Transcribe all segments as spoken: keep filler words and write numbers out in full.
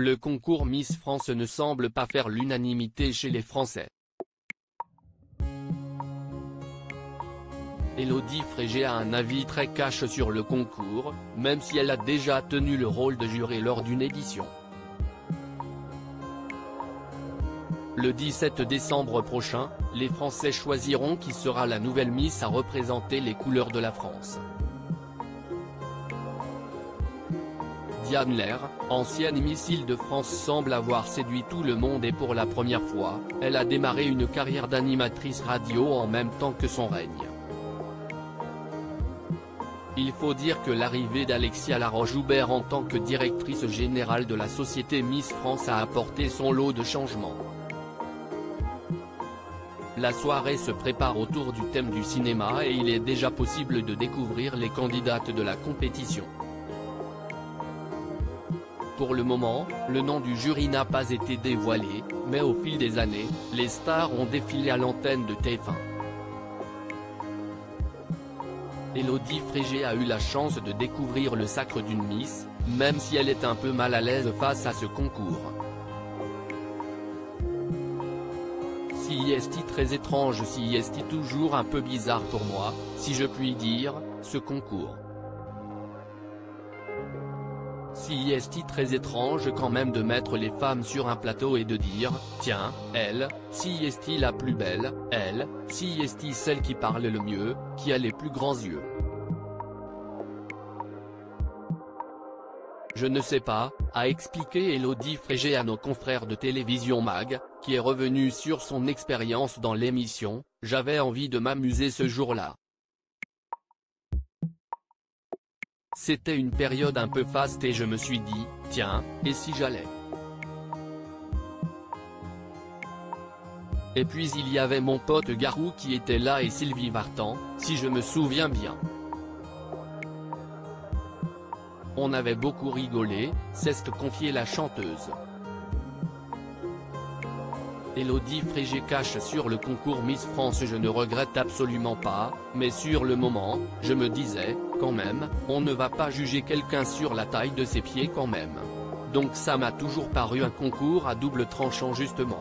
le concours Miss France ne semble pas faire l'unanimité chez les Français. Élodie Frégé a un avis très cash sur le concours, même si elle a déjà tenu le rôle de juré lors d'une édition. Le dix-sept décembre prochain, les Français choisiront qui sera la nouvelle Miss à représenter les couleurs de la France. Diane Lair, ancienne Miss Île-de-France, semble avoir séduit tout le monde et pour la première fois, elle a démarré une carrière d'animatrice radio en même temps que son règne. Il faut dire que l'arrivée d'Alexia Laroche-Joubert en tant que directrice générale de la société Miss France a apporté son lot de changements. La soirée se prépare autour du thème du cinéma et il est déjà possible de découvrir les candidates de la compétition. Pour le moment, le nom du jury n'a pas été dévoilé, mais au fil des années, les stars ont défilé à l'antenne de T F un. Élodie Frégé a eu la chance de découvrir le sacre d'une Miss, même si elle est un peu mal à l'aise face à ce concours. Si est très étrange, si est toujours un peu bizarre pour moi, si je puis dire, ce concours. Si est très étrange quand même de mettre les femmes sur un plateau et de dire, tiens, elle, si est la plus belle, elle, si est celle qui parle le mieux, qui a les plus grands yeux. Je ne sais pas, a expliqué Élodie Frégé à nos confrères de Télévision Mag, qui est revenu sur son expérience dans l'émission. J'avais envie de m'amuser ce jour-là. C'était une période un peu faste et je me suis dit, tiens, et si j'allais. Et puis il y avait mon pote Garou qui était là et Sylvie Vartan, si je me souviens bien. On avait beaucoup rigolé, s'est confiée la chanteuse. Élodie Frégé cache sur le concours Miss France. Je ne regrette absolument pas, mais sur le moment, je me disais, quand même, on ne va pas juger quelqu'un sur la taille de ses pieds quand même. Donc ça m'a toujours paru un concours à double tranchant justement.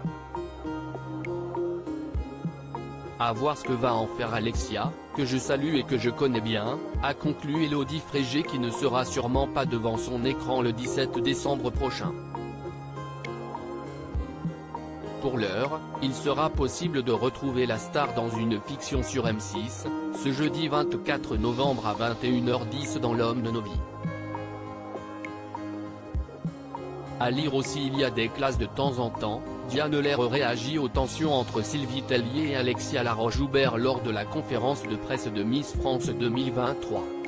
À voir ce que va en faire Alexia, que je salue et que je connais bien, a conclu Élodie Frégé qui ne sera sûrement pas devant son écran le dix-sept décembre prochain. Pour l'heure, il sera possible de retrouver la star dans une fiction sur M six, ce jeudi vingt-quatre novembre à vingt et une heures dix dans L'Homme de nos vies. À lire aussi, il y a des classes de temps en temps. Diane Lair réagit aux tensions entre Sylvie Tellier et Alexia Laroche-Joubert lors de la conférence de presse de Miss France deux mille vingt-trois.